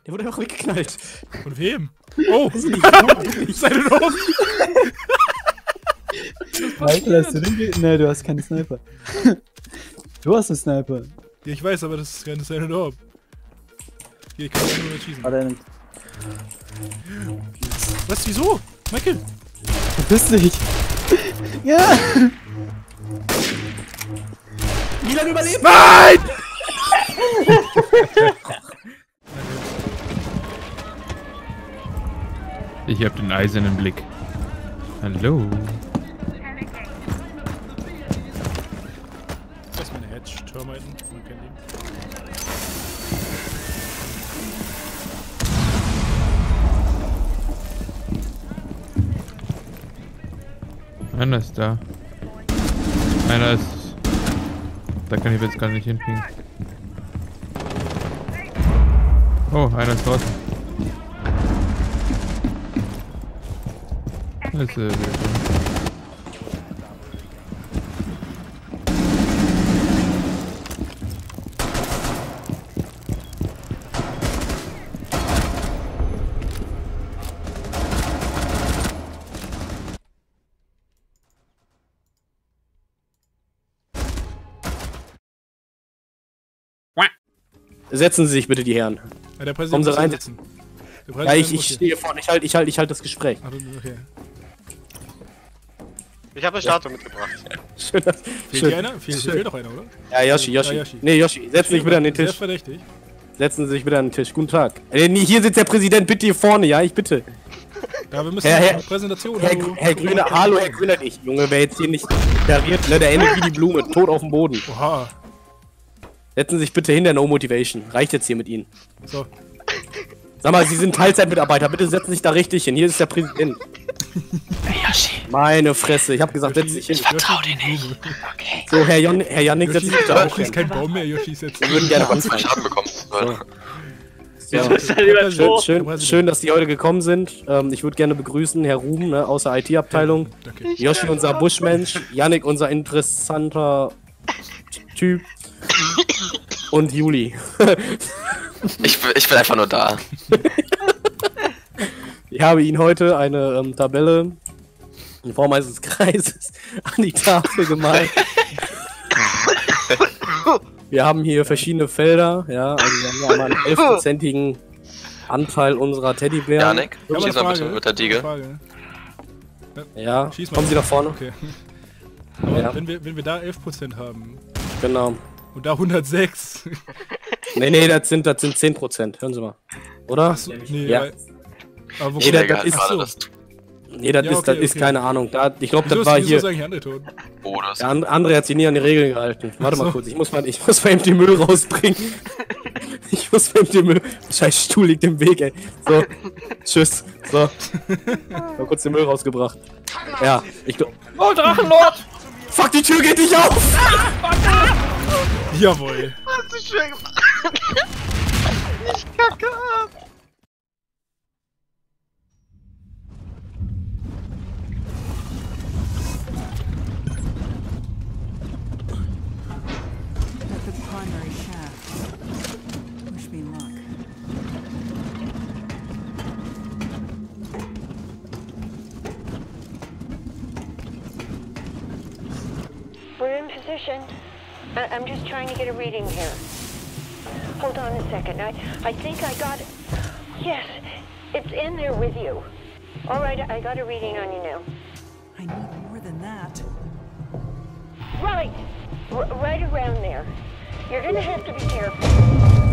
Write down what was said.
Der wurde einfach weggeknallt. Von wem? Oh! Seine Ohren! Michael, hast du den Ne, du hast keinen Sniper. Du hast einen Sniper. Ja, ich weiß, aber das ist keine Silent Orb. Hier, ich kann ja nur schießen. Warte, Was? Wieso? Michael! verpiss dich. Ja! Milan überlebt! Nein! Ich hab den eisernen Blick. Hallo. Das ist meine Hedge-Termiten. Man kennt ihn. Einer ist da. Einer ist... Da kann ich jetzt gar nicht hinpingen. Oh, einer ist draußen. Das ist Setzen Sie sich bitte, die Herren. Ja, der Präsident Kommen Sie muss rein. sitzen. Der Ja, Präsident ich muss hier. stehe vorne. Ich halt das Gespräch. Ach, okay. Ich habe eine Statue mitgebracht. Schön, dass, Fehlt hier einer? Fehlt doch einer, oder? Ja, Yoshi. Ja, Yoshi. Nee, Yoshi, setzen Sie sich bitte an den Sehr Tisch. verdächtig. Setzen Sie sich bitte an den Tisch. Guten Tag. Nee, hier sitzt der Präsident, bitte hier vorne, ja, ich bitte. Ja, wir müssen Herr- eine Präsentation. Herr Grüner, hallo, Herr Grüner, nicht. Junge, wer jetzt hier nicht pariert, ne, der endet wie die Blume, tot auf dem Boden. Oha. Setzen Sie sich bitte hin, der No Motivation. Reicht jetzt hier mit Ihnen. So. Sag mal, Sie sind Teilzeitmitarbeiter, bitte setzen Sie sich da richtig hin. Hier ist der Präsident. Hey Yoshi, Meine Fresse, ich hab gesagt, setzen Sie sich hin. ich vertrau dir nicht. Okay. So, Herr Jannik, setzen Sie sich da auch Yoshi ist hin. kein Baum mehr, Yoshi ist jetzt. Wir würden gerne Ganz viel anfangen. Schaden bekommen. Ja. Schön, dass Sie heute gekommen sind. Ich würde gerne begrüßen Herr Ruben, ne, aus der IT-Abteilung. Danke. Yoshi, unser Buschmensch. Jannik, unser interessanter Typ. Und Juli. Ich bin einfach nur da. Ich habe Ihnen heute eine Tabelle in Form eines Kreises an die Tafel gemalt. Wir haben hier verschiedene Felder, ja, also wir haben hier einmal einen 11%igen Anteil unserer Teddybären. Janik, Ich hab schieß eine mal bitte Frage. mit der Diege. Frage. Ja, Schieß mal. kommen Sie nach vorne. Okay. Aber Ja. wenn wir da 11% haben Genau. und da 106. Nee, das sind 10%, hören Sie mal. Oder? Achso, nee, Ja. aber wo Nee, kommt das ist Ach so. gerade das. Nee, das Ja, ist, okay, das ist okay. keine Ahnung. Ich glaube, Wieso das war ist hier. eigentlich andere tot? Oh, das. Der André hat sich nie an die Regeln gehalten. Warte mal so. kurz, ich muss mal eben den Müll rausbringen. Ich muss mal eben den Müll. Scheiß Stuhl liegt im Weg, ey. So, tschüss. So. Mal kurz den Müll rausgebracht. Ja, ich glaube. Oh, Drachenlord! Fuck, die Tür geht nicht auf! Jawohl. Hast du schön gemacht. Ich kacke ab. At the primary shaft. Wish me luck. We're in position. I'm just trying to get a reading here. Hold on a second. I think I got it. Yes, it's in there with you. All right, I got a reading on you now. I need more than that. Right, right around there. You're gonna have to be careful.